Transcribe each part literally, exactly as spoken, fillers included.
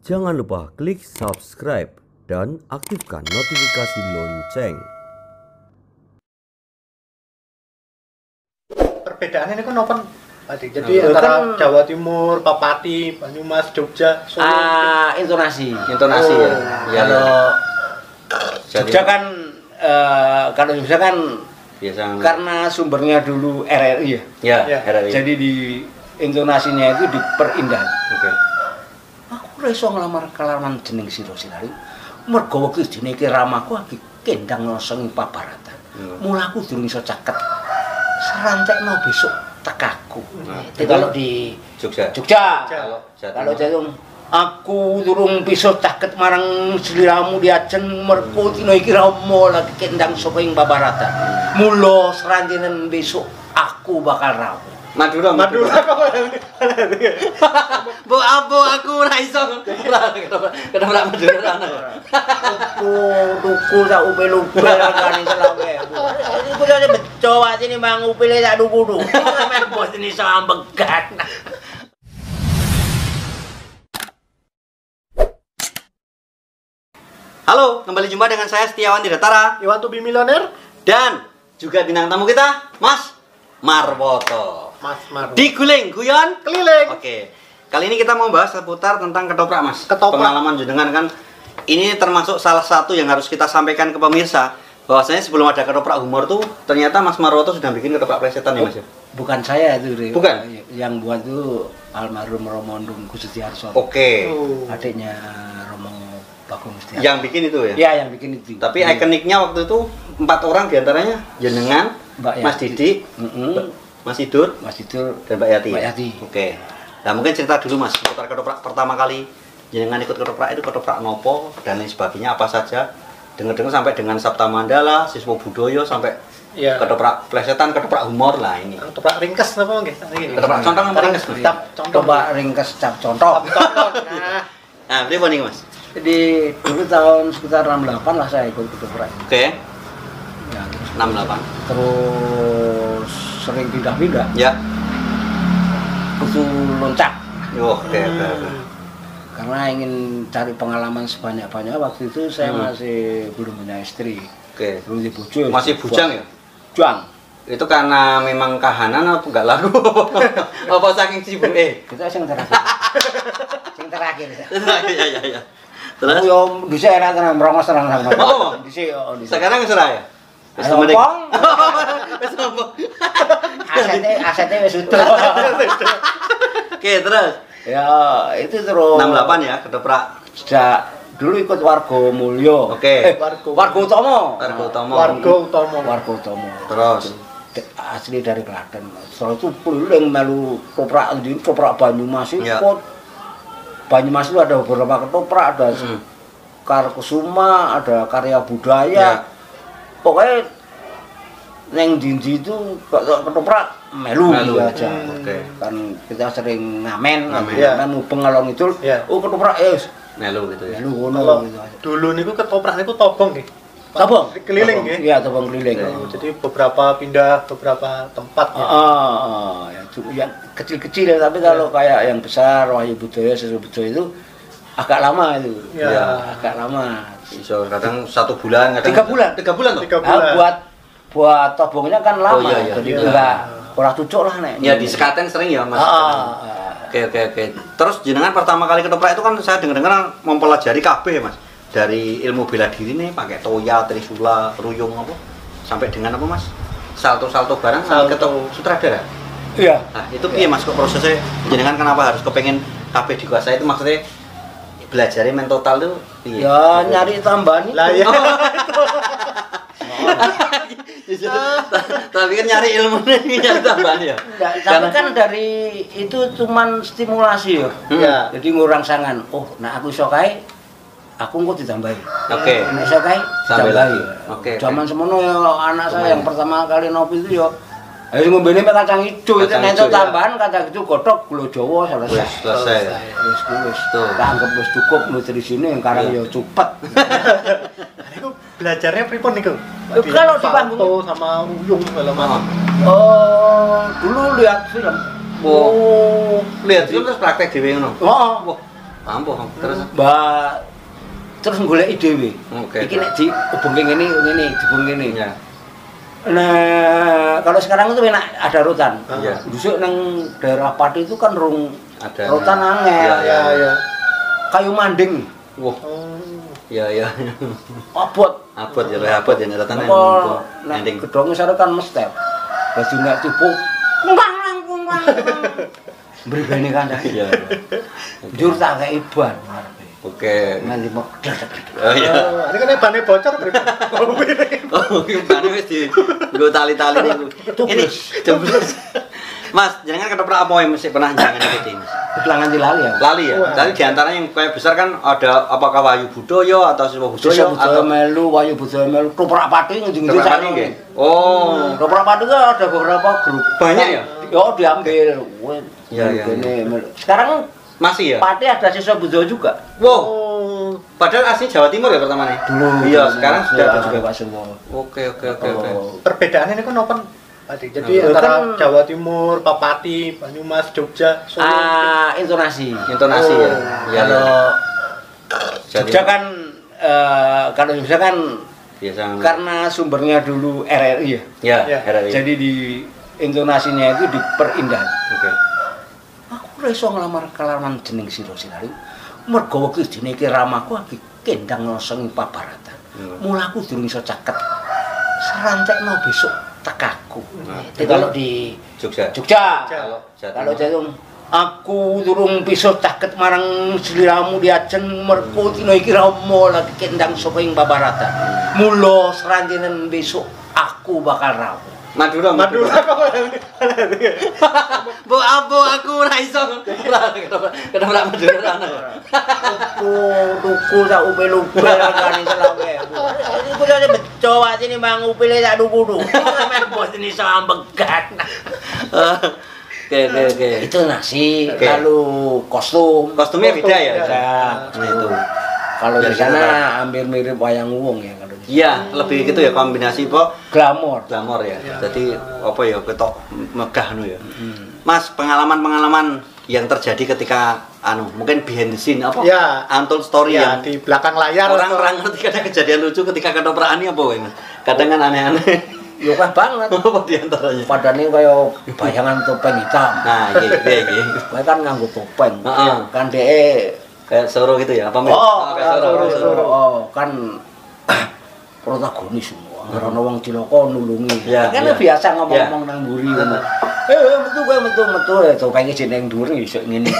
Jangan lupa klik subscribe dan aktifkan notifikasi lonceng. Perbedaannya ini kan open tadi. Jadi nah, antara kan Jawa Timur, Pati, Banyumas, Jogja, Solo. Ah, intonasi. Intonasi oh. ya. Ya. Kalau Jogja kan uh, kalau Jogja kan biasa karena sumbernya dulu R R I ya. Ya, ya. R R I. Jadi di intonasinya itu diperindah. Oke. Okay. Aku ora iso nglamar kelawan jeneng sira Silari. Mergo iki jenenge iki ramaku iki kendang nosong ing paparatan. Hmm. Mulaku durung iso caket. Serantekno besok tekaku. Nah, itu kalau di Jogja. Jogja. Kalau Kalau Jatung aku durung bisa caket marang sliramu diajen mergo dina iki rama lagi kendang saka ing paparatan. Mula seranjenen besok aku bakal rawuh. Madura, Madura kok. Bu abu aku ora iso. Kenapa Madura ana? Aku tuku sak upil-upil kan selawe. Iku dene beco atine mang upile tak tuku-tuku. Mek bos ini iso ambegan. Halo, kembali jumpa dengan saya Setiawan Didatara, You want to be millionaire? dan juga bintang tamu kita, Mas Marwoto. Mas Marwoto. Di Guling Guyon Keliling. Oke. Kali ini kita mau bahas seputar tentang ketoprak, Mas. Ketoprak. Pengalaman jenengan kan ini termasuk salah satu yang harus kita sampaikan ke pemirsa. Bahwasanya sebelum ada ketoprak humor tuh ternyata Mas Marwoto sudah bikin ketoprak plesetan ya, Mas. Bukan saya itu, Ri. Bukan? Yang buat itu almarhum Romo Ndung Kusudiarso. Oke. Oh. Adiknya Romo Bagong Kusudiarso. Yang bikin itu ya? Ya, yang bikin itu. Tapi ikoniknya waktu itu empat orang diantaranya jenengan, Mbak Mas Yati. Didi, Mm-mm. Mas Idur, Mas Idur dan Mbak Yati. Mbak Yati. Oke. Nah mungkin cerita dulu, Mas, seputar ketoprak pertama kali jenengan ikut ketoprak itu ketoprak nopo dan lain sebagainya apa saja. Dengar-dengar sampai dengan Sabta Mandala, Siswo Budoyo sampai Ya. ketoprak plesetan, ketoprak humor lah ini. Ketoprak ringkes apa nggih? Ketoprak contong apa ringkes? Cap contoh. Coba ringkes cap contoh. Nah, Nah, beli apa nih, Mas? Jadi dulu tahun sekitar enam puluh delapan lah saya ikut ketoprak. Oke, Ya, terus, enam puluh delapan. terus sering pindah-pindah. Ya. Kudu loncak. Oh, oke, oke, oke. Karena ingin cari pengalaman sebanyak-banyak. Waktu itu saya Hmm. masih belum punya istri. Oke. Belum di bojo. Masih bujang ya? Bujang. Itu karena memang kahanan apa enggak laku? Apa saking sibuk eh? Kita yang terakhir. Yang terakhir. Iya, iya, iya. Terus? Terus yo dhisik enak tenan merongos tenan sama. Oh. Dhisik yo dhisik. Sekarang wis ora ya? Wis Ayo, temenik. Pong. Wis sombong. Asete asete wis utuh. Oke, terus. Ya, itu terus enam puluh delapan ya, ketoprak. Sejak dulu ikut Warga Mulyo. Oke. Eh, Warga Utama. Warga Utama. Warga Utama. Warga Utama. Terus. Asli dari Klaten. Setelah itu keliling melu ketoprak di ketoprak Banyumas itu. Ya. Banyumas itu ada beberapa ketoprak, ada Hmm. Karkusuma, ada Karya Budaya. Ya. Pokoknya neng dindi itu ketoprak melu, Melu. gitu aja. Hmm. Oke. Kan kita sering ngamen, Ngamen. ngamen, ngamen mubeng ngalor ngidul. Ya. Oh ketoprak ya, wis. Melu gitu ya. Melu ngono Kalau gitu aja. dulu niku ketoprak niku tobong nggih. Tobong? Keliling nggih. Iya, tobong keliling. Oh, jadi beberapa pindah beberapa tempat ya. Ah, ah, ya, cu- yang kecil-kecil tapi kalau kayak yang besar Wahyu Budaya, Siswo Budaya itu agak lama itu. Ya. Agak lama. Iso kadang satu bulan, kadang Tiga bulan. Tiga bulan tuh. Tiga Nah, bulan. buat buat tobongnya kan lama, Oh, iya, iya. jadi Iya. enggak ora tucuk lah nek. Ya di Sekaten sering ya, Mas. Ah, Kadang. ah, ah. Oke, oke, oke. Terus jenengan pertama kali ketoprak itu kan saya dengar-dengar mempelajari K B, Mas. Dari ilmu bela diri nih pakai toya, trisula, ruyung apa? Sampai dengan apa, Mas? Salto-salto barang sampai Salto. ketop sutradara. Iya. Nah, itu piye, Mas, kok prosesnya jenengan kenapa harus kepengen K B dikuasai itu maksudnya belajarnya main total tuh piye? Ya nyari tambahan itu. Lah ya. Tapi kan nyari ilmu nih nyari tambahan ya. Nggak, tapi kan dari itu cuman stimulasi ya. Hmm. Ya. Jadi ngurang sangan. Oh, nah aku iso kae aku engko ditambahi. Oke. Nek iso kae Sambil ditambahi. lagi. Oke, Zaman oke. semono ya anak saya Lumayan. yang pertama kali nopi itu ya ayo ngombene mek kacang ijo itu Kacang nek ijo, ya. tambahan kacang ijo godhog gula Jawa selesai. Wis selesai. Wis kuwi wis. Tuh. Tak anggap wis cukup nutrisine karang Iya. ya cupet. Niku belajarnya pripun niku? Eh, kalau di panggung- Salto sama ruyung segala macam. Oh, dulu lihat film. Oh, lihat itu terus praktek dhewe ngono. Oh, Ampuh, terus Mbak terus golek dhewe. Oke. Iki nek dihubungke ngene ngene, dihubung ngene. ya. Nah, kalau sekarang itu enak ada rutan. Iya. Dusuk nang daerah Pati itu kan rung Ada rutan angel. Iya, Ya ya. Kayu manding, Wah, Oh. ya ya. abot. Abot ya, abot ya nyatane. Apa nek Ending. gedhonge sare kan mestet. Dadi nek tipu kumpang langkung langkung. Mrigane kandhane. Iya. Njur tak kei ban ngarepe. Oke. Nganti medhek. Oh iya. Oh, ini kan bane bocor berarti. Oh, gimana wis di nggo tali-tali niku. Ini jeblos. Mas, jangan ketoprak apa yang mesti pernah jangan iki, Mas. Kelangan dilali ya. Lali ya. Wah. Tadi diantara yang kayak besar kan ada apakah Wahyu Budaya atau Siswa Sisa Budaya budaya atau melu, wayu budaya melu, Toprak Pati ngendi-ngendi Toprak Pati sakno. nggih? Oh, Toprak Pati kan ada beberapa grup. Banyak ya? Ya diambil. Wih, Ya, ya, gini, melu. Sekarang masih ya? Pati ada siswa budaya juga. Wow. Oh. Padahal asli Jawa Timur ya pertama nih. Dulu. Iya, sekarang sudah ada juga. Pak semua. Oke, oke, oke, oke. Perbedaannya ini kan open tadi. Jadi Nah, antara kan- Jawa Timur, Pati, Banyumas, Jogja, Solo. Ah, intonasi. Intonasi ya. Oh. Iya. Kalau Jadi Jogja kan eh, kalau Jogja kan biasa karena sumbernya dulu R R I ya. ya, Ya. R R I. Jadi di intonasinya itu diperindah. Oke. Aku ora iso nglamar kelawan jeneng Sira Silari. Mergo iki jenenge iki ramaku iki kendang nosong ing pabaratan. Hmm. Mulaku durung iso caket. Serantekno besok tekaku. Nah, Jadi kalau di Jogja. Jogja. Kalau Jawa Kalau Timur. jarum aku durung bisa caket marang sliramu diajeng mergo dina iki rama lagi kendang saka ing pabaratan. Mula seranjenen besok aku bakal rawuh. Madura, Madura kok. Bu abu aku ora iso. Ora ketoprak Madura ana. Tuh, tuku sak upil-upil kan selawe. Iku dene beco wae ini Bang upile sak duku-duku. Memang bos ini iso ambegan. Oke, oke, oke. Itu nasi, Oke. lalu kostum. Kostumnya beda ya? Beda. Nah, itu. Kalau di Biar sana kita hampir mirip wayang wong ya kalau di Iya, lebih gitu ya kombinasi po glamor. glamor ya. Jadi apa ya ketok megah nu ya. Mas, pengalaman-pengalaman yang terjadi ketika anu, mungkin behind the scene apa? Ya. Untold story Ya, yang di belakang layar. orang-orang ketika ada kejadian lucu ketika ketoprakan ini apa ya, Mas? Kadang kan aneh-aneh. Ya kah banget. Apa di antaranya? Padahal kaya bayangan topeng hitam. Nah, iya, iya, iya. Mereka kan nganggo topeng. Heeh. Kan dhek Kayak Soro gitu ya, apa Mas? Oh, kayak Soro, kayak Soro. Oh, kan protagonis semua. Karena wong cilaka nulungi. Ya, Kan ya. biasa ngomong-ngomong nang mburi ngono. Eh, metu kowe metu metu eh topenge jeneng dhuwur iso ngene.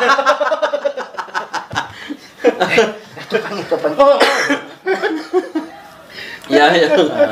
Topeng topeng. Oh. Iya, iya.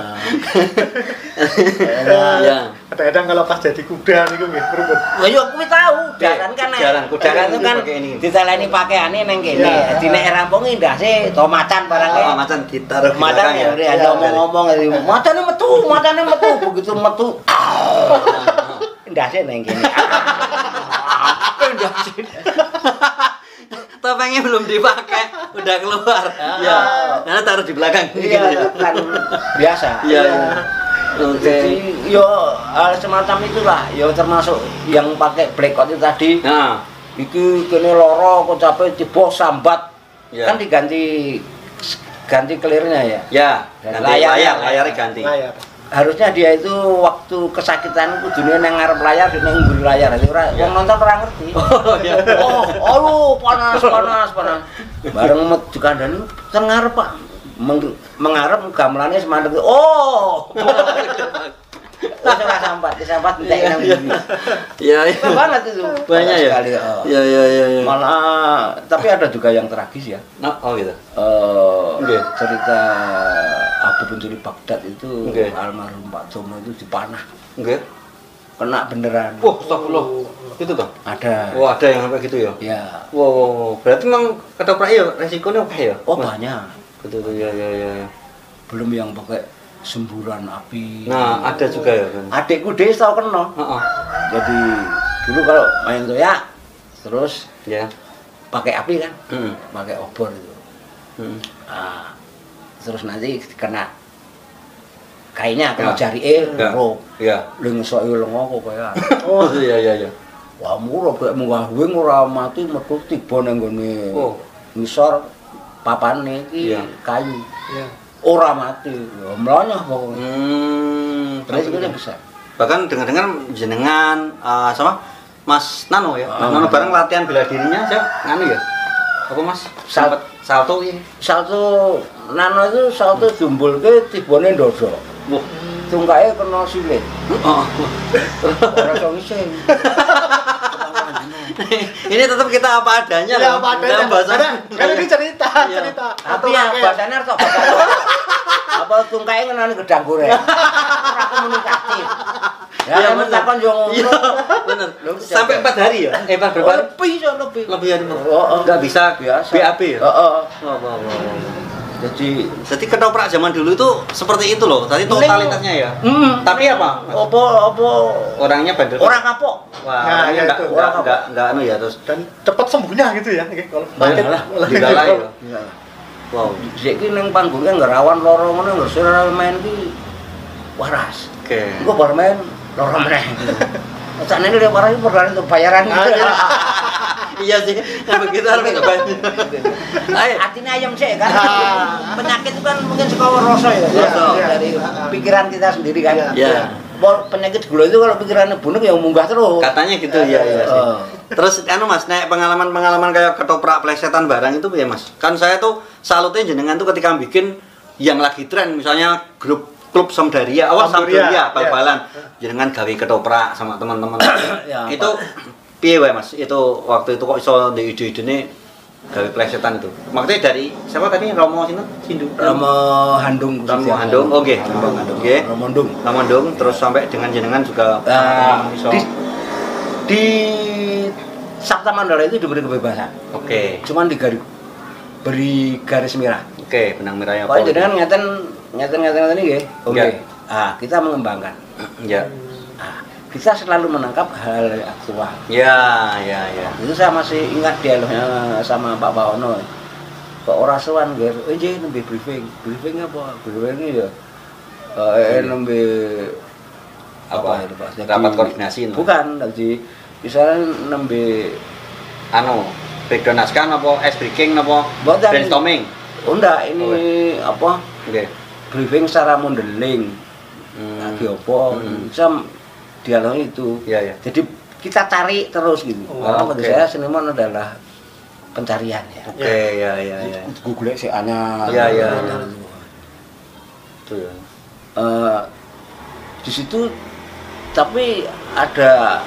Iya. Kadang-kadang kalau pas jadi kuda niku nggih berbeda. Lah yo kuwi tahu, jaran kan nek- Jaran, kuda kan itu kan pakai ini. diteleni pakaiane ning kene. Ya. Dadi nek rampung ndase to macan barangke. Oh, macan ditaruh di Macan belakang ya, ada ngomong-ngomong jadi macane metu, macane metu, begitu metu. Ndase nang kene. Apa ndase? Topengnya belum dipakai, udah keluar. Iya. Karena taruh di belakang gitu Iya, ya. kan biasa. Iya, iya. Oke. Jadi yo hal semacam itulah, yo termasuk yang pakai blackout itu tadi. Nah, Iki kene loro kocape tiba sambat. Iya. Kan diganti ganti kelirnya ya. ya, Dan nanti layar, layar, layar. layarnya ganti. Layar. Harusnya dia itu waktu kesakitan kudune nang ngarep layar dene ngguri layar. Jadi ora Iya. wong nonton ora ngerti. Oh, iya. Oh, aduh panas panas panas. Bareng met dikandani teng ngarep Pak. Meng, mengarep gamelane semandek. Oh. Wis ora sambat, disambat entek nang Iya, mburi. Iya, iya. Banyak banget itu. Banyak ya? Sekali, oh. Iya, iya, iya, iya. Malah tapi ada juga yang tragis ya. Nah, oh gitu. Eh Oke. cerita Abu pencuri Baghdad itu Oke. almarhum Pak Tomo itu dipanah Enggak. kena beneran. Wah, astagfirullah. Itu toh. Ada. Wah, ada yang sampai gitu ya. Ya. Wow, wow, wow. Berarti memang ketoprak ya resikonya oke ya? Oh Mas? banyak. Betul, betul, ya, ya, ya. ya. Belum yang pakai semburan api. Nah, ada juga ya kan? Adikku dia tahu kena. Heeh. Jadi dulu kalau main toya terus Ya. pakai api kan, Hmm. pakai obor itu. Hmm. Nah, terus nanti kena kainnya kena Ya. jari eh Ya. roh. Ya. Lu ngesok lengo kok kaya. Oh, iya, iya, iya. Wah, murah bek munggah wing ora mati mergo tiba nang nggone. Oh. Ngisor papane iki Iya. kayu. Iya. Ora mati. Ya mlonyah pokoknya. Hmm, Terus itu bisa. bahkan dengar-dengar jenengan uh, sama Mas Nano ya. Mas Oh. Nano bareng latihan bela dirinya saya nganu ya. Apa Mas? Sal- Sempet salto ini. Salto nano itu salto jumbulke tibane ndodo. Wah. Tungkae kena silit. Oh. Ora iso ngising. Ini tetap kita apa adanya Ya, loh. apa adanya. Dalam bahasa. Karena kan ini cerita, Iya. cerita. Tapi Atau ya kakek. bahasane harus apa tungkae ngenani gedang goreng. Ora komunikatif. Ya, Iya, yang bener. takon yo Iya, ngono. bener. Loh, Sampai empat hari ya? Eh, empat berapa hari? Lebih so lebih. Lebih hari Mas. Oh, oh. Nggak bisa Biasa. B A B ya? Heeh. Oh, oh, oh, oh. Jadi Jadi ketoprak zaman dulu itu seperti itu loh. Tadi totalitasnya ya. Hmm. Tapi apa? Mas? Apa apa Orangnya bandel. orang kapok. Wah, Nah, orangnya ya enggak itu. enggak Orang enggak enggak anu ya terus Dan cepat sembuhnya gitu ya. Oke, kalau Banyak sakit. lah, digalai ya. Iya. Wow. Saiki ning panggungnya ngerawan loro ngono ngersira main ki waras. Oke. Engko bar main loro meneh. Sakjane lek parah iki perkara untuk bayaran. Ah, iya. Iya sih. Yang begitu harus coba. Ayo. Atine ayam sih kan. Ah. Penyakit itu kan mungkin suka rasa ya. Iya, Rasa iya. dari pikiran kita sendiri kan. Iya. Mau penyakit gula itu kalau pikirannya bunuh yang munggah terus. Katanya gitu ya, iya sih. Oh. Terus anu Mas, nek pengalaman-pengalaman kayak ketoprak plesetan barang itu ya Mas. Kan saya tuh salutnya jenengan tuh ketika bikin yang lagi tren misalnya grup klub Sampdoria, awal Sampdoria, Sampdoria, ya. bal-balan. Jenengan gawe ketoprak sama teman-teman. Ya, Itu piye wae Mas? Itu waktu itu kok iso ndek ide-idene gawe plesetan itu. Maksudnya dari siapa tadi Romo sinten? Sindu. Romo Handung. Romo Handung. Oke, Romo Handung. Oke. Romo Handung. Romo Handung terus sampai dengan jenengan juga Nah, teman-teman iso. di, di Sabta Mandala itu diberi kebebasan. Oke. Cuman digaris beri garis merah. Oke, benang merahnya Pokoknya jadi kan ngeten ngeten ngeten ngeten ini Oke. Ya. Ah, kita mengembangkan. Ya. Ah, kita selalu menangkap hal yang aktual. Ya, ya, ya. Itu saya masih ingat dialognya sama Pak Pawono. Kok ora sowan nggih, eh nggih nembe briefing. Briefing apa? Briefing ini ya. Eh nembe Apa? itu, Pak? Jadi- Rapat koordinasi, no? Bukan, tadi misalnya nembe Anu, breakdown naskah apa ice breaking apa Boten. brainstorming. oh enggak, ini apa? Oke. Briefing secara modeling. Hmm. Lagi apa? Hmm. Bisa dialog itu. Iya, iya. Jadi kita cari terus gitu. Oh, Karena bagi oke. saya seniman adalah pencarian ya. Oke, ya, ya, ya. Google sih anyar. Iya, iya, iya. Itu ya. Eh, di situ tapi ada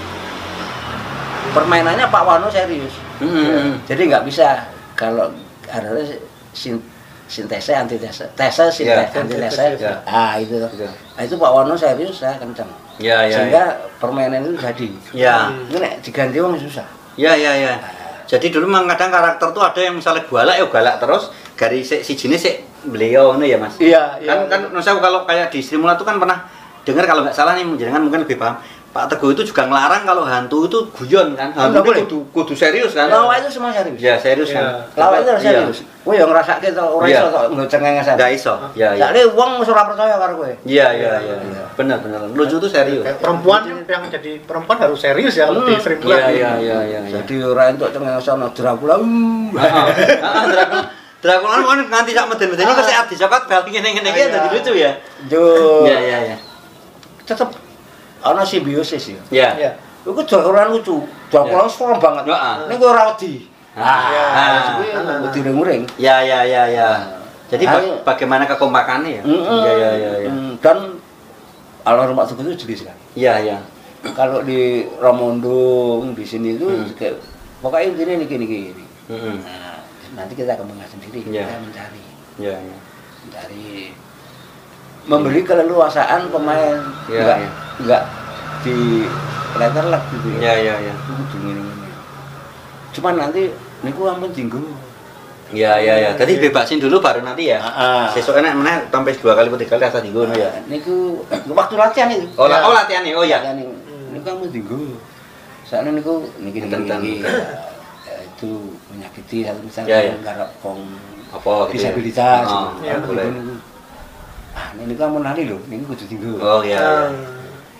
permainannya Pak Wano serius. Hmm. Jadi nggak bisa kalau ada sin sintese antitese, tese sintese Ya, antitese. ya. Ah itu. Gitu. Nah, itu Pak Wano serius saya kencang. Ya, ya. Sehingga permainan itu jadi. Ya. Ini nek diganti wong susah. Ya, ya, ya. Jadi dulu memang kadang karakter tuh ada yang misalnya galak ya galak terus dari si, si jenis si beliau ini ya Mas. Iya, Kan kan saya kalau kayak di Sri Mulat tuh kan pernah dengar kalau nggak salah nih jenengan mungkin lebih paham. Pak Teguh itu juga ngelarang kalau hantu itu guyon kan. Hantu Nggak boleh. itu kudu, kudu serius kan. Lawa itu semua serius. Ya serius Iya. kan. Lawa itu harus Iya. serius. Kowe yang ngrasake to ora Iya. iso tok ngecengengesan. Nggak iso. Ya, ya. Jadi wong wis ora percaya karo kowe. Iya, iya, iya. Benar, benar. Lucu tuh serius. Kayak perempuan yang jadi perempuan harus serius ya kalau di Hmm. Sri Iya, Mulat. iya, iya, iya. iya. Jadi ora entuk cengengesan Dracula. uh. Heeh. Heeh, Dracula. Dracula kan nganti sak meden-meden iki kok sik arep dicokot bal ngene-ngene iki Iya. dadi lucu ya. Jo. Iya, iya, iya. Tetep ana simbiosis ya. Iya. Iya. Iku ora lucu. Dracula serem banget. Heeh. Ning kowe ora wedi. Ah. Ah, kuwi wedi ring-ring. Ya, ya, ya, ya. Jadi ba- Ayo. bagaimana kekompakannya ya? Mm-mm. Iya, iya, iya, iya. Mm, Dan almarhum Pak Teguh itu jelas kan. Iya, iya. Kalau di Ramondong di sini itu Hmm. kayak pokoknya intinya niki niki ini. Heeh. Nah, nanti kita kembangkan sendiri, Iya. kita mencari, Iya, iya. mencari, memberi keleluasaan pemain, Iya, enggak, iya. enggak di letterlek gitu Iya, ya. iya, iya. Kudu ngene-ngene. Cuman nanti niku ampun tinggu. Iya, iya, iya. Tadi bebasin dulu baru nanti ya. Heeh. Sesuk enak meneh sampai dua kali atau tiga kali rasa dinggo ya. Niku waktu latihan itu. Oh, la- Ya. oh latihan nih. Oh ya. Latihan niku. Niku ampun tinggu. Soalnya niku niki niki Tentang. niki. Ya, itu menyakiti satu misalnya Ya, ya. nggarap wong Apa gitu ya? disabilitas. Oh, gitu. iya, Niku boleh. niku. Ah, ini kamu nari lho, ini kudu tinggu. Oh iya. iya. Ah.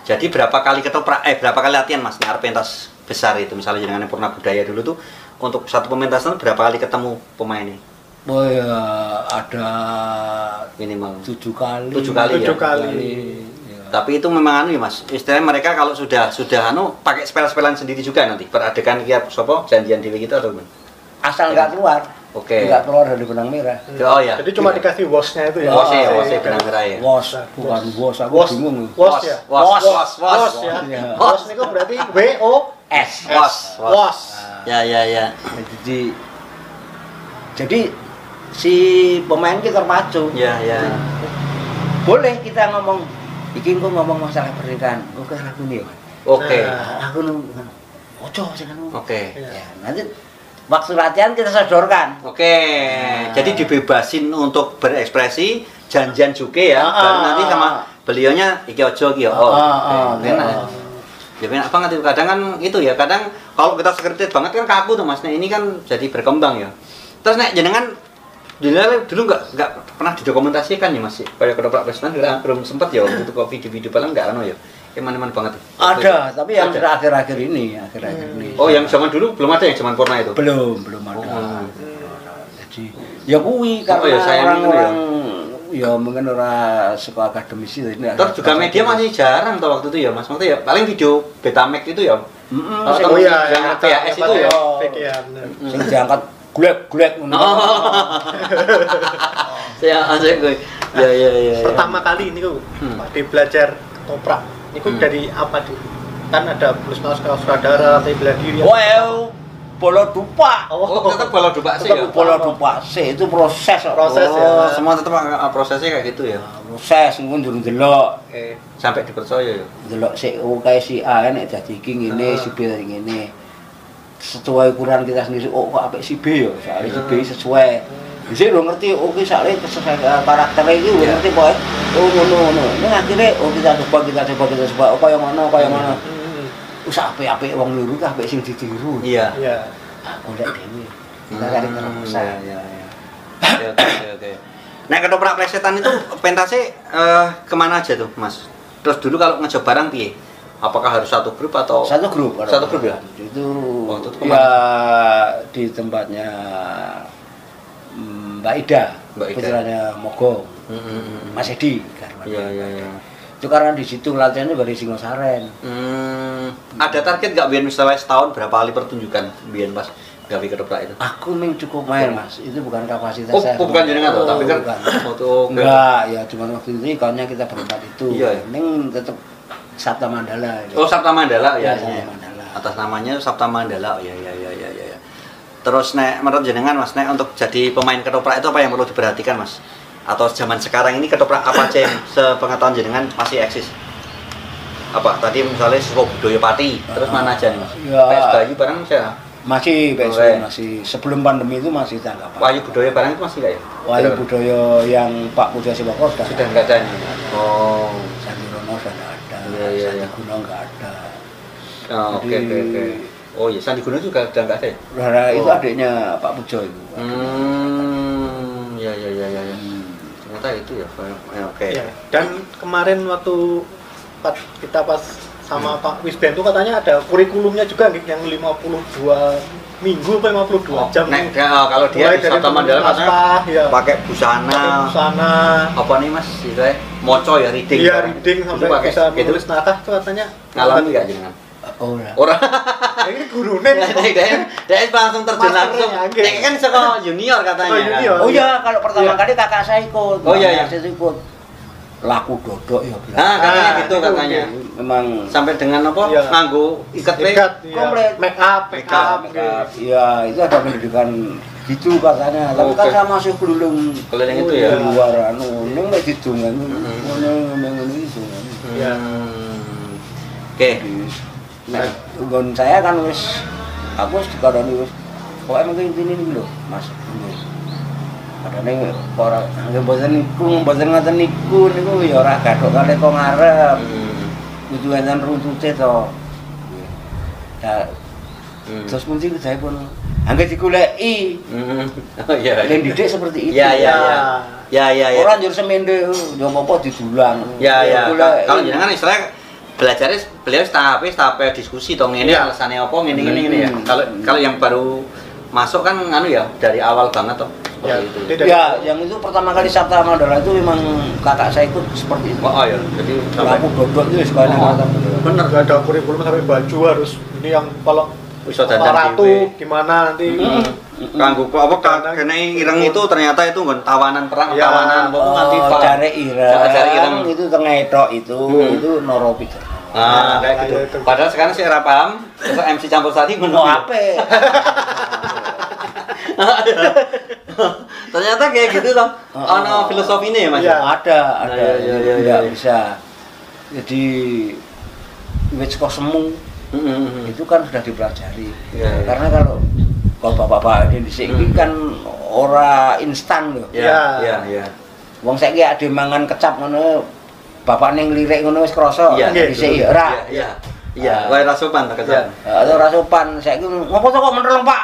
Jadi berapa kali ketoprak eh berapa kali latihan Mas nek arep pentas besar itu misalnya jenengan Purna Budaya dulu tuh untuk satu pementasan berapa kali ketemu pemainnya? Oh ya ada Minimal tujuh kali. Tujuh kali ya? Tujuh kali. Ya. Tapi itu memang anu ya Mas, istilahnya mereka kalau sudah sudah anu pakai spel-spelan sendiri juga nanti peradegan kia sopo janjian dewe gitu atau gimana? Asal nggak keluar. Oke. Nggak keluar dari benang merah. Oh ya. Jadi cuma Gitu. dikasih wosnya itu ya. Wos ya, Oh, wos ya iya. benang merah ya. Wos, bukan wos, aku Wos, bingung. wos ya. Wos, wos, wos, wos. Wos ya. Iya. Wos itu berarti W O S. Wos, wos. Wos. Ya, ya, ya. Jadi jadi si pemain kita terpacu. Ya, ya. Boleh kita ngomong, iki engko ngomong masalah pernikahan. Oke, aku nih. Oke. Nah. Aku nu ojo sing anu. Oke. Ya, nanti waktu latihan kita sodorkan. Oke. Jadi dibebasin untuk berekspresi, janjian juga ya. Ah, Baru ah, nanti ah. sama beliaunya iki ojo iki ya. Oh. Ah, ah, oke, enak. ah. Ya enak banget itu. Kadang kan itu ya, kadang kalau kita sekretit banget kan kaku tuh Mas. Nah, ini kan jadi berkembang ya. Terus nek jenengan dulu dulu nggak nggak pernah didokumentasikan ya Mas. Kayak ketoprak presiden nggak belum sempat ya waktu itu kok video-video paling nggak anu ya. Eman-eman banget. Ada, tapi yang Ada. akhir-akhir ini, akhir-akhir ini. Oh, yang zaman dulu belum ada yang zaman Purna itu. Belum, belum ada. Oh. Jadi ya kuwi karena Oh, ya, sayang orang-orang ya mungkin ora suka akademisi ini. Terus juga media masih jarang tuh waktu itu ya Mas. Maksudnya ya paling video Betamax itu ya. Heeh, Oh, sing Oh iya, yang yang P H S itu ya. Fake ya, benar. sing diangkat glek-glek ngono. Saya asik gue. Ya ya ya. ya. Pertama kali ini kok Hmm. Pak De belajar ketoprak. Itu Hmm. dari apa dulu? Kan ada plus mas sutradara, saya bela diri. Well, bola dupa. Oh, tetap bola dupa sih ya. Tetap bola dupa sih itu proses kok. Proses. Oh, ya. semua tetap uh, prosesnya kayak gitu ya. Proses ngono durung delok. Oke. Sampai dipercaya ya. Delok sik oh kae si A nek dadi iki ngene, Ah. si B dadi ngene. Sesuai ukuran kita sendiri, oh kok apik si B ya, soalnya si B sesuai. Bisa lo ngerti, oke soalnya sesuai karakter ini, lo Iya. ngerti boy. Oh ngono ngono. Ini akhirnya, oh kita coba kita coba kita coba, oh kaya mana kaya mana. Hmm. Usah apik-apik wong niru, apik sing ditiru. Iya. Iya. Ah, golek dhewe. Kita cari terobosan. Ya ya ya. Oke oke oke, oke. Nah, ketoprak plesetan itu pentasnya eh, kemana aja tuh, Mas? Terus dulu kalau ngejob barang piye? Apakah harus satu grup atau Satu grup. kalau Satu grup ya? Itu, Oh, itu ya di tempatnya mm, Mbak Ida, Mbak Ida. putranya Mogong, Hmm, hmm, hmm. Mas Edi. Garwannya. Iya iya iya. Itu karena di situ latihannya dari Singosaren. Hmm, ada target nggak biar misalnya setahun berapa kali pertunjukan biar pas gawe ketoprak itu? Aku memang cukup main mas, itu bukan kapasitas Oh, saya. oh, bukan jenengan tuh, tapi kan bukan. waktu Enggak, ya cuma waktu itu ikonnya kita berempat itu. Iya, ya. Ini tetap Sabta Mandala. Itu. Oh, Sabta Mandala ya. Ya, ya. Sabta Mandala. Atas namanya Sabta Mandala. Oh, ya ya ya ya ya. ya. Terus nek menurut jenengan Mas, nek untuk jadi pemain ketoprak itu apa yang perlu diperhatikan Mas? Atau zaman sekarang ini ketoprak apa aja yang sepengetahuan jenengan masih eksis? Apa tadi misalnya Suko Budoyo Pati, terus mana aja nih Mas? Ya. P S Bayu barang saya. Masih, P S B Oke. masih sebelum pandemi itu masih tanggapan. Wahyu Budoyo barang itu masih nggak ya? Wahyu Berapa? Budoyo yang Pak Budha Sibako sudah Sudah nggak ada. ini? Oh. Sandi Rono sudah nggak ada. Iya, iya, Sandi iya. Gunung nggak ada. Oh, oke Jadi- oke oke. Oh iya, Sandi Gunung juga udah nggak ada ya? Rara itu Oh. adiknya Pak Pujo itu. Hmm, ya ya ya ya. ya. Hmm. Ternyata itu ya. Ya, oke. Iya. Dan kemarin waktu pas kita pas sama Pak Wisben itu katanya ada kurikulumnya juga nih, yang lima puluh dua minggu apa lima puluh dua Oh, jam. nek, ya, kalau dia Mulai di dari Sabta Mandala katanya naskah, ya. pakai busana, Pakai busana. apa nih Mas? Itu ya, moco ya reading. Iya, kan? reading Itu sampai pakai bisa gitu. menulis naskah itu katanya. Ngalami nggak jenengan? Oh, ya. Orang Nah, ini gurunya dia dia dia langsung terjun Masternya, langsung. oke. Nek kan sekolah junior katanya. Oh, junior. Oh iya, kalau pertama Iya. kali kakak saya ikut. Oh, iya, iya. Saya ikut. Laku dodok ya bilang. Nah, katanya Ah, gitu itu katanya. Memang Sampai dengan apa? Iya. Nganggo ikat pe. Ikat, iya. Komplit. Make up, make Make up, up. make up. Iya, itu ada pendidikan gitu katanya. Tapi Oke. kan saya masih keliling Keliling itu di ya. luar anu, ning mek didungan. Mhm. Ngono ngomong itu. Iya. Hmm. Oke. Nah, nggon saya kan wis aku wis dikarani wis kok emang intine iki lho, Mas. Padahal ora nggih mboten niku, mboten ngoten niku niku ya ora gathok kali kok ngarep. Hmm. Kudu enten runtute to. Ya, Hmm. terus mesti saya pun angger digoleki. Hmm. Oh iya. Len didik seperti itu. Iya iya iya. Ya ya ya. Orang njur semende yo apa-apa didulang. Ya ya. Goleki. Kalau jenengan istilahnya belajarnya beliau tahap tahap diskusi dong ini Iya. alasannya apa ngene ngene ngene ya. Hmm. Kalau kalau yang baru masuk kan anu ya dari awal banget toh. Ya, Seperti itu. tidak. Ya, yang itu pertama kali Sabta Mandala itu memang kakak saya ikut seperti itu. Oh, oh ya. Jadi sampai Aku dodot itu sekali Oh. Sabta Mandala. Bener, gak ada kurikulum sampai baju harus ini yang kalau bisa dandan ratu dhewe. gimana nanti. Hmm. Kanggo apa ka- kene ireng itu ternyata itu nggon tawanan perang Ya. tawanan apa nanti Oh, Pak. cari ireng, Cari ireng. itu tengah etok itu, Hmm. itu Noropi. Nah, kayak gitu. kayak itu. Padahal sekarang saya ora paham, terus M C campur sari ngono. Mau apa? Ternyata kayak gitu toh. Oh, Ono filosofine ya, Mas. Iya. Ada, ada. Iya, iya, iya, Tidak iya. bisa. Jadi wit saka semu Heeh. itu kan sudah dipelajari. Iya, iya. Karena kalau kalau bapak-bapak ini di sini Hmm. kan ora instan loh. Iya, Iya. iya, iya. Wong saiki ade mangan kecap ngono, bapak ning lirik ngono wis krasa. Iya, Di sini ora. Iya, iya. Ah. Wae rasupan tak kesan. Eh, Atau ora sopan, saiki ngopo to kok meneleng, Pak?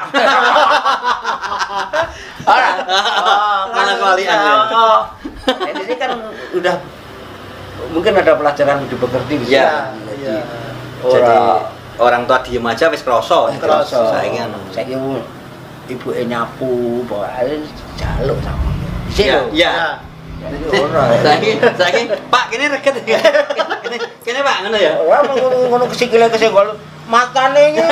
Ora. Malah kewalian ya. Nah, di sini kan udah mungkin ada pelajaran hidup bekerti di sini. Iya, Jadi iya. Jadi ora orang tua diem aja wis krasa. Krasa. Saiki anu. Saiki ibuke nyapu, bae jaluk sama. Di Iya, sini. iya. Jadi ora. Saiki saiki Pak kene reget ya. Kene kene Pak ngono ya. Ora ngono ngono kesikile kesenggol matane iki.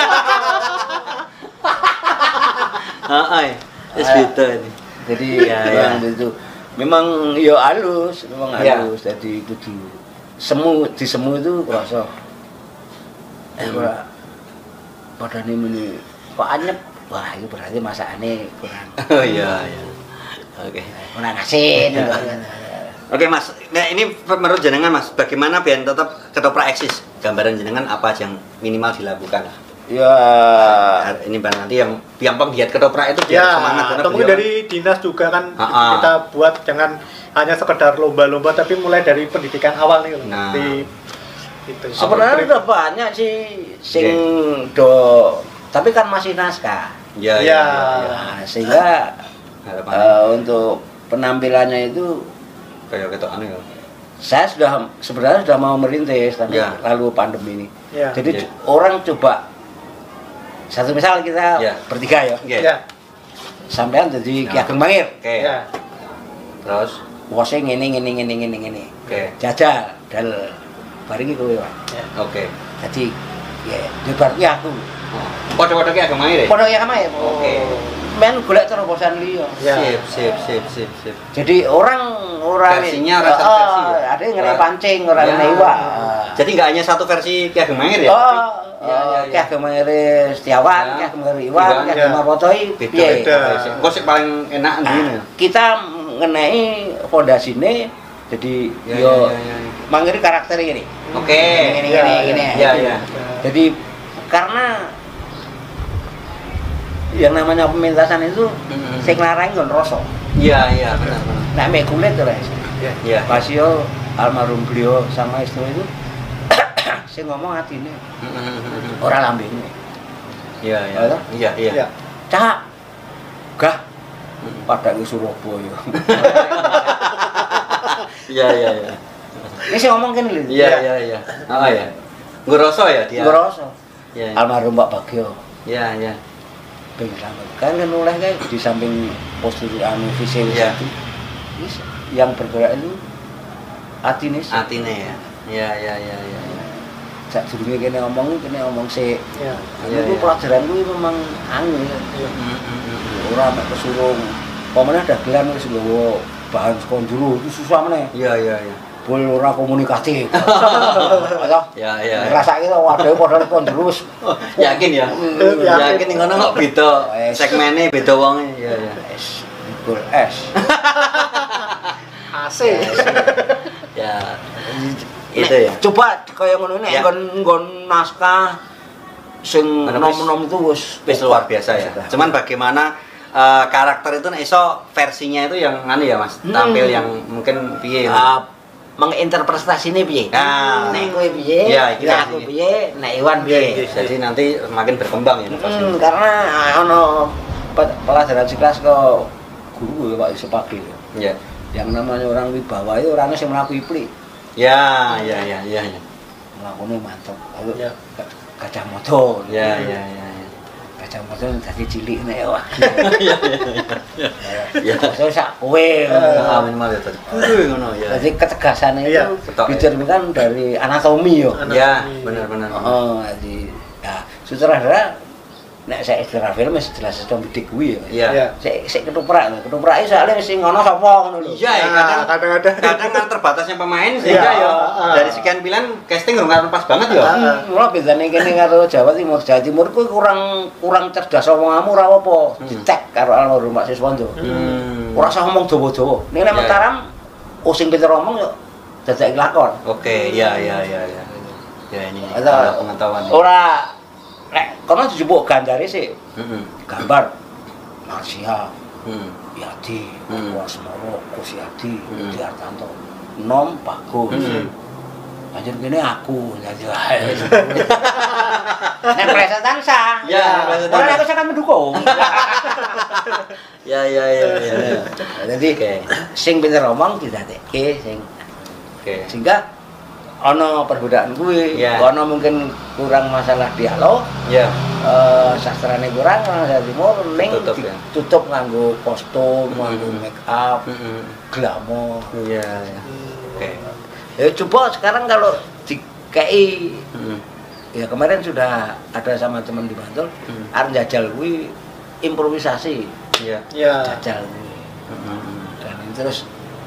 Heeh. Wis beda ini. Jadi Iya, ya, iya. itu memang ya halus, memang Iya. halus. Jadi kudu semu di semu itu kerasa. Eh ora padane muni kok anyep. Wah, itu berarti masakane kurang Oh iya, iya. Oke. kurang asin. Oke Mas, nah ini menurut jenengan Mas, bagaimana biar tetap ketoprak eksis? Gambaran jenengan apa yang minimal dilakukan? Ya Nah, ini Bang nanti yang yang penggiat ketoprak itu biar Ya, semangat karena atau mungkin beliau dari dinas juga kan Ah, ah. kita buat jangan hanya sekedar lomba-lomba tapi mulai dari pendidikan awal nih loh. Nah. Di itu. sebenarnya udah banyak sih sing do tapi kan masih naskah. kan- ya, ya, Ya. ya, ya. Nah, sehingga Harapannya eh, untuk penampilannya itu kayak ketok anu ya. saya sudah sebenarnya sudah mau merintis tapi Ya. lalu pandemi ini. Ya. Jadi Ya. c- orang coba satu misal kita Ya. bertiga ya, Oke. Ya. sampean jadi Ya. Ki Ageng Mangir. Oke. Ya. Terus Wose ngene ngene ngene ngene ngene. oke. Jajal dal bareng iku ya. Ya. Oke. Jadi ya debar ki aku. Padha-padha ki agak main ya? Padha ya sama ya. Oke. Men golek terobosan liya. Ya. Sip, sip, sip, sip, sip. Jadi orang orang Versinya rasa versi ya? ada yang ngene Orang- pancing, orang Ya. ngene iwak. Jadi nggak hanya satu versi Ki Ageng Mangir ya? Oh, tapi- ya, ya, Ki ya. Ageng Mangir Setiawan, Ya. Ki Ageng Mangir Iwan, Iwan, Ki Ageng ya. Mapotoi, Beda, piye? beda. Kok sih paling enak Nah, ndi ya? kita ngenai fondasine jadi Ya, yo ya, ya, ya. Mangir karakter ini. Oke. Gini Ya, gini ya. gini. Ya, ya. Jadi karena yang namanya pementasan itu Mm-mm. sing larang nggon rasa. Iya, iya, benar, benar. Nek mek kulit ora iso. Ya. Iya. Pasio almarhum beliau sama istri itu sing ngomong atine, Mm-mm. ora lambene. Iya, iya. Halo? Iya, iya. Ya. Cak. Gah. Pada ke Surabaya. Iya, iya, iya. Ini sing ngomong kene lho. Iya, iya, iya. Oh ya. Ngeroso ya dia. Ngerasa. Iya. Almarhum Pak Bagio. Iya, iya. Pengen selamat. Kan kan oleh kan di samping postur anu fisik Iya. itu. Wis yang bergerak itu atine sih. Atine ya. Iya, iya, iya, iya. Sak durunge kene ngomong kene ngomong sik. Ya. Iya, Itu iya. pelajaran kuwi memang angel. Mm-mm. Ora mek kesurung. Pemene dagelan wis nggawa bahan saka njero itu susah meneh. Iya, iya, iya. Bol ora komunikatif. Ayo. Iya, iya. Ngrasake waduhe padha kok njero wis. Yakin ya? Yakin. Yakin ning ngono kok beda. Wes. Segmene beda wonge. Iya, iya. Es. Gol es. A C. Ya. Nek, Itu ya. Coba kaya ngono nek Ya. nggon nggon naskah sing Bener, nom-nom itu wis Wis luar biasa ya. Cuman bagaimana eh, karakter itu nek iso versinya itu yang anu ya Mas, Hmm. tampil yang mungkin piye. uh, menginterpretasinya piye? Ah. Nek kowe piye? Iya, iki nek aku versinya. piye? Nek Iwan piye? Jadi nanti makin berkembang ya pasti. Hmm, karena ono pe- pelajaran sekelas ke guru ya Pak Sepagi. Ya. Yang namanya orang wibawa itu orangnya sing mlaku iplik. Ya, ya, ya, ya, ya. mlakune mantep. Lalu Ya. gajah motor. Ya, ya, ya. Gajah motor dadi cilik nek wah. Ya, ya. Saya sak kowe. Ah, minimal ya tadi. Kudu ngono ya. Jadi ketegasan itu Iya, betul, dicerminkan dari anatomi yo. Ya, Anatomi. benar-benar. Oh, jadi ya sutradara nek saya istilah film wis jelas cuma bidik kuwi ya. Iya. Iya. Sik sik ketoprak, ketoprak soalnya sing ngono sapa ngono lho. Iya, ya, Nah, kadang kadang-kadang. kadang kan terbatasnya pemain sehingga Iya, ya ah. dari sekian pilihan casting nggak pas banget ya. Ah. Mula bedane kene karo Jawa Timur. Jawa Timur kuwi kurang kurang cerdas omonganmu ora apa. Hmm. Dicek karo almarhum Pak Siswondo. Hmm. Ora usah ngomong dawa-dawa. Ning nek Iya. Mataram oh sing pinter ngomong yo dadak lakon. Oke, ya, ya, ya, ya. Ya ini Atau ada pengetahuan. ya. ora nek kono dijupuk gandare sih Mm-mm. gambar Marsya, Hmm. Yadi, Hmm. Wasmoro, Kusyadi, Hmm. Budi Hartanto. Nom bagus. Hmm. Anjir gini aku jadi nek plesetan sah. Ya, plesetan Ora sah. aku sangat mendukung. Ya, ya, ya, ya. ya. Jadi Oke. sing pinter ngomong didadekke sing Oke. sehingga ana perbedaan kuwi, Ya. ana mungkin kurang masalah dialog, Ya. eh sastrane kurang orang Jawa Timur ning Tutup, ya. ditutup nganggo kostum, nganggo Mm-mm. make up, Mm-mm. glamor. Iya, ya. Oke. Ya coba sekarang kalau dikei Mm-mm. ya kemarin sudah ada sama teman di Bantul, Hmm. arep jajal kuwi improvisasi, Iya. Ya. jajal kuwi. Mm-mm. Dan ini terus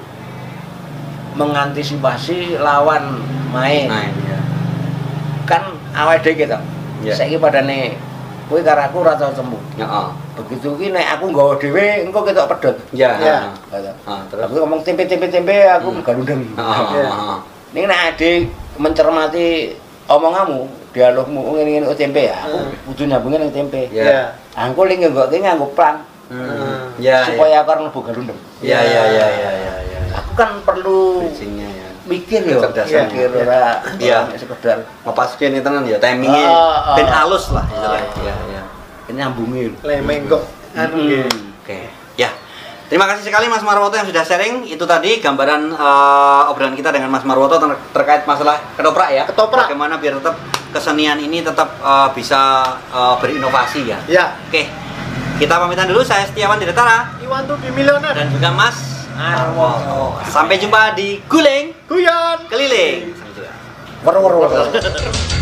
mengantisipasi lawan main. Nah, iya. Kan awake dhewe gitu. Iya. Saiki padane kowe karo aku ora tau temu. Heeh. Begitu ki nek aku nggawa dhewe engko ketok pedhot. Ya. Ya. Gitu. Ah, terus. Aku ngomong tempe-tempe-tempe aku Hmm. galundeng. Heeh, Ya. heeh. Ning nek ade mencermati omonganmu, dialogmu ngene-ngene oh tempe ya. Aku Hmm. kudu nyambungin nang tempe. Ya. Ya. Aku ling nggokke nganggo plang Hmm. Ya, supaya aku ora mlebu galundeng. ya, ya, ya, ya, ya, ya. Aku kan perlu Bridging-nya ya. mikir yo, Kecerdasan. mikir ora Iya. ora sekedar Ngepaskeun itu kan ya timingnya Ah, ah. ben halus lah istilahnya. Ya, ya. nyambungin. Lemeng kok. Anu Hmm. nggih. Oke. Ya. Terima kasih sekali Mas Marwoto yang sudah sharing. Itu tadi gambaran eh, obrolan kita dengan Mas Marwoto ter- terkait masalah ketoprak ya. Ketoprak. Bagaimana biar tetap kesenian ini tetap eh, bisa eh, berinovasi ya. Ya. Oke. Kita pamitan dulu. Saya Setiawan Dirtara Iwan tuh di milioner. dan juga Mas Marwoto. Sampai jumpa di Guling Guyon. Keliling. Sampai jumpa. Wer-wer.